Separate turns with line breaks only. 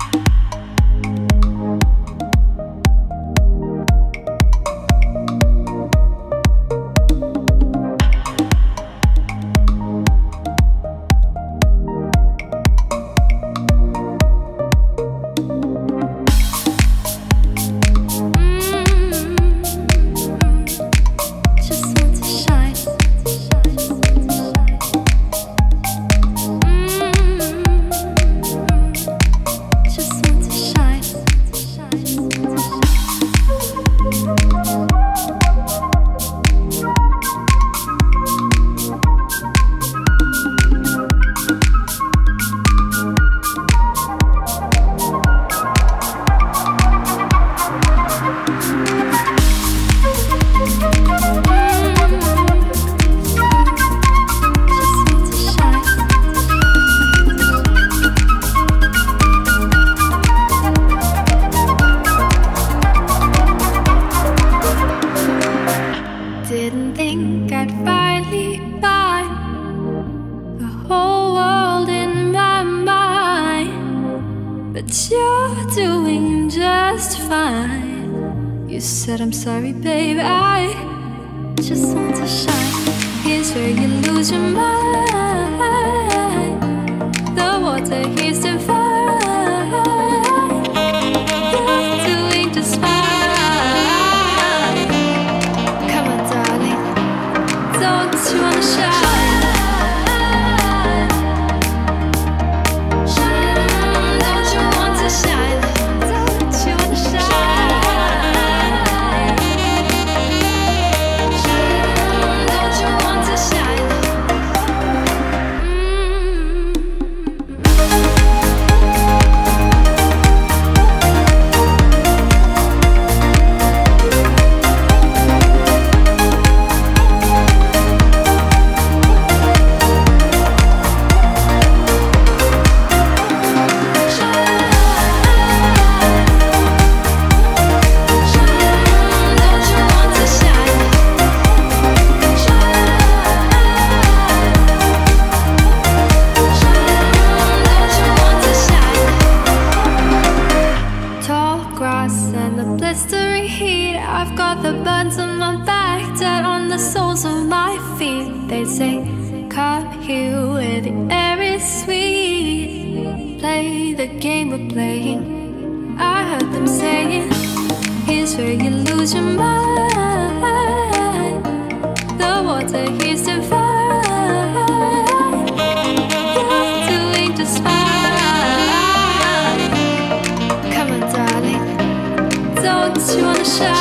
But you're doing just fine. You said I'm sorry, babe, I just want to shine. Here's where you lose your mind. The water here's divine. You're doing just fine. Come on, darling, don't you wanna shine? And the blistering heat, I've got the burns on my back, dead on the soles of my feet. They say, come here where the air is sweet. Play the game we're playing. I heard them saying, here's where you lose your mind. The water here's divine. You're doing just fine. Come on, darling, don't you wanna shine?